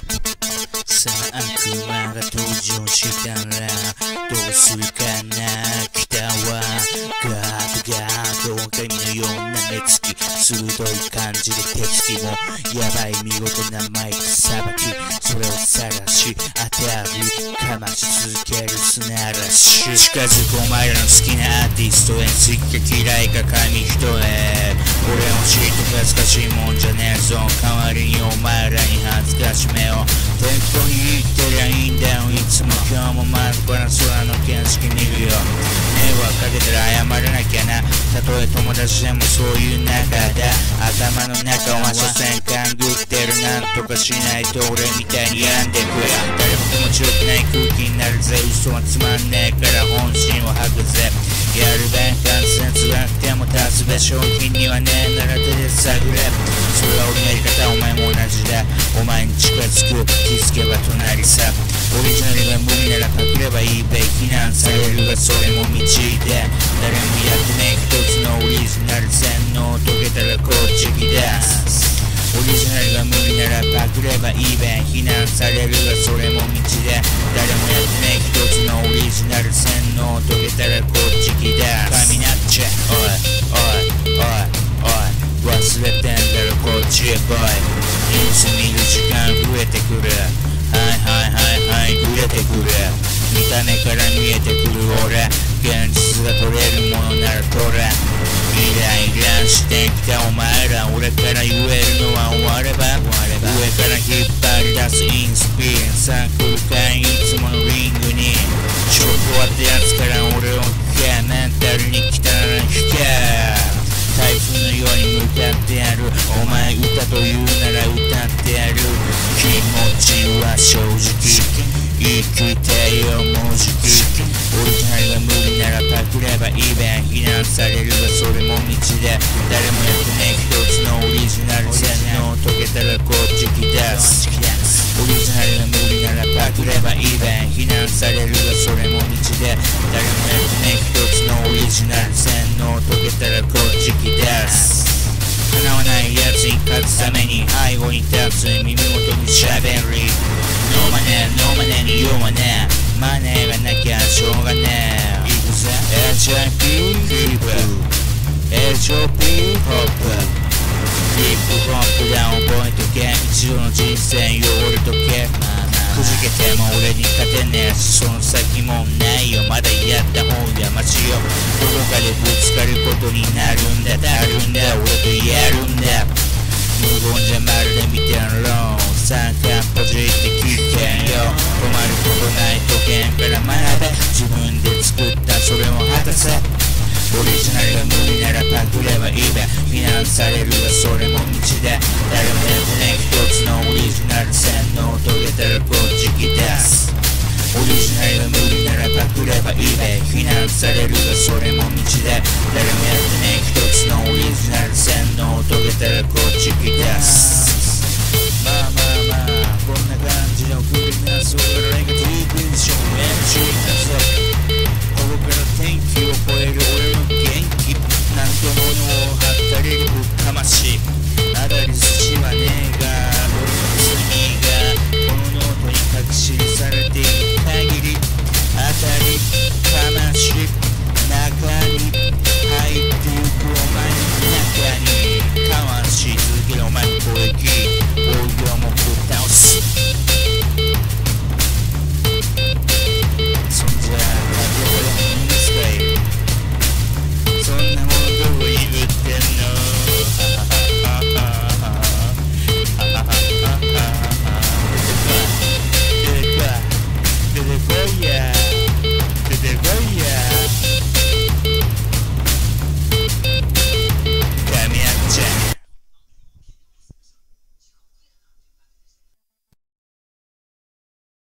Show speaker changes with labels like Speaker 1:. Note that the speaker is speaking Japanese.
Speaker 1: さあ悪魔が登場したらどうするかな。北はガードガード狼のような目つき、鋭い感じで手つきもやばい見事なマイクさばき、それを探し当たりかまし続ける砂嵐。近づくお前らの好きなアーティストへ、好きか嫌いか紙一重。俺の知って恥ずかしいもんじゃねえぞ。代わりにお前らに恥ずかしめを適当に言ってりゃいいんだよ。いつも今日も真っ赤な空の景色見るよ。迷惑かけたら謝らなきゃな。たとえ友達でもそういう仲だ。頭の中は所詮勘ぐってる。なんとかしないと俺みたいに病んでく。誰も気持ちよくない空気になるぜ。嘘はつまんねえから本心を吐くぜ。やるべん感染つらくても立つべ。商品にはねえなら手で探れ。それは俺のやり方、お前も同じだ。お前に近づく気づけば隣さ。オリジナルが無理ならパクればいいべ。非難されるがそれも道で、誰もやってねえ一つのオリジナル洗脳を遂げたらこっち来だ。オリジナルが無理ならパクればいいべ。非難されるがそれも道で、誰もやってねえ一つのオリジナル洗脳を遂げたらこっち来だ。神なっちゃおいおいおいおい、忘れてんだろこっちへ来い。ニュース見る時間増えてくる。はい増えてくる。見た目から見えてくる俺。現実が取れるものなら取れ。イライラしてきたお前ら、俺から言えるのは終われば、上から引っ張り出すインスピリンサークルかいつものリングに。ちょっとってやつから俺を聞け。メンタルに来たら引け。台風のように向かってやる。お前歌と言うなら歌ってやる。気持ちは正直生きてよもうじき。オリジナルが無理ならパクればいいべ。非難されるがそれも道で、誰もやってねえ一つのオリジナル洗脳を遂げたらこっち来だす。オリジナルが無理ならパクればいいべ。非難されるがそれも道で、誰もやってねえ一つのオリジナル洗脳を遂げたらこっち来だす。叶わない奴に勝つために背後に立つ。耳元に喋りノーマネーノーマネーに用はねえ。マネーがなきゃしょうがねえ。いくぜ HIP ヒップ HOP ホップヒップホップだ覚えとけ。一度の人生よ俺とけ。くじけても俺に勝てねえし、その先もないよ。まだやった方がマシよ。どこかでぶつかることになるんだ。なるんだ俺と言えるんだ。無言じゃまるで見てろ。三冠ポジって聞けよ。止まることない時計から学べ。自分で作ったそれを果たせ。オリジナルが無理ならパクればいいべ。非難されるがそれも道で、誰もやってねえ一つのオリジナル洗脳を遂げたらこっち来だす。オリジナルが無理ならパクればいいべ。非難されるがそれも道で、誰もやってねえ一つのオリジナル洗脳を遂げたらこっち来だす。